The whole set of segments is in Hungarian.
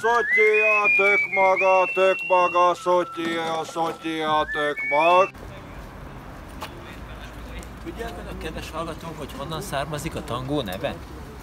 Szotyia, tök maga, szotyia, tök mag. Tudjátok, kedves hallgatók, hogy honnan származik a tangó neve?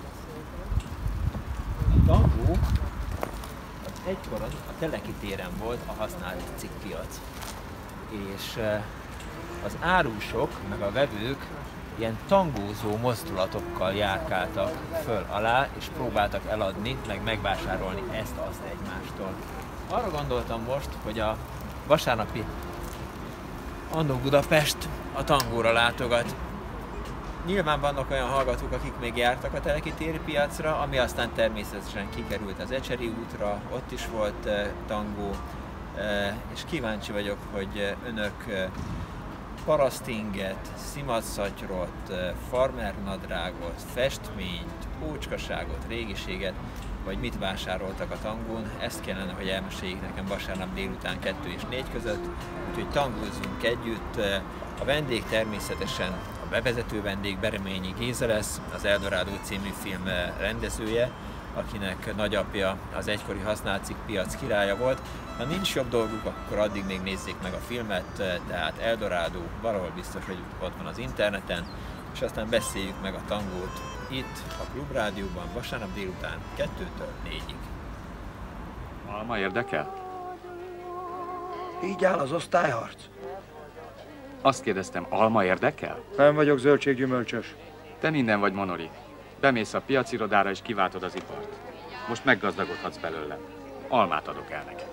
A tangó az egykor a Teleki téren volt a használt cikkpiac. És az árusok, meg a vevők ilyen tangózó mozdulatokkal járkáltak föl alá, és próbáltak eladni, meg megvásárolni ezt-azt egymástól. Arra gondoltam most, hogy a vasárnapi Annó Budapest a tangóra látogat. Nyilván vannak olyan hallgatók, akik még jártak a Teleki téri piacra, ami aztán természetesen kikerült az Ecseri útra, ott is volt tangó, és kíváncsi vagyok, hogy önök parasztinget, szimatszatyrot, farmernadrágot, festményt, ócskaságot, régiséget, vagy mit vásároltak a tangón, ezt kellene, hogy elmeséljék nekem vasárnap délután 2 és 4 között, úgyhogy tangózzunk együtt. A vendég természetesen a bevezető vendég Bereményi Géza lesz, az Eldorádó című film rendezője, akinek nagyapja az egykori használtcikkpiac királya volt. Ha nincs jobb dolguk, akkor addig még nézzék meg a filmet, tehát Eldorádó valahol biztos, hogy ott van az interneten, és aztán beszéljük meg a tangót itt a Klubrádióban vasárnap délután 2-től 4-ig. Alma érdekel? Így áll az osztályharc. Azt kérdeztem, alma érdekel? Nem vagyok zöldséggyümölcsös. Te minden vagy monoli. Bemész a piacirodára és kiváltod az ipart. Most meggazdagodhatsz belőle. Almát adok el neked.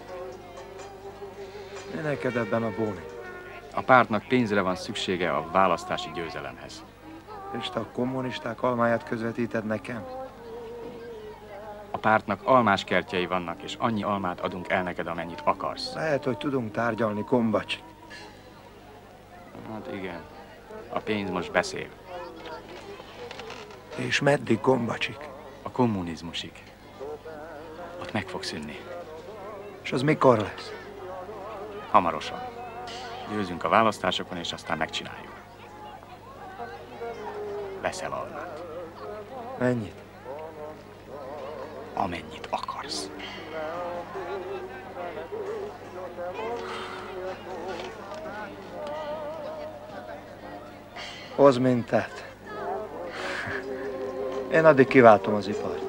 Mi neked ebben a bóni? A pártnak pénzre van szüksége a választási győzelemhez. És te a kommunisták almáját közvetíted nekem? A pártnak almás kertjei vannak, és annyi almát adunk el neked, amennyit akarsz. Lehet, hogy tudunk tárgyalni, Kombacs. Hát igen. A pénz most beszél. És meddig, Kombacsik? A kommunizmusig. Ott meg fog szűnni. És az mikor lesz? Hamarosan. Győzünk a választásokon, és aztán megcsináljuk. Veszel almát. Mennyit? Amennyit akarsz. Hozz mintát. Én addig kiváltom az ipart.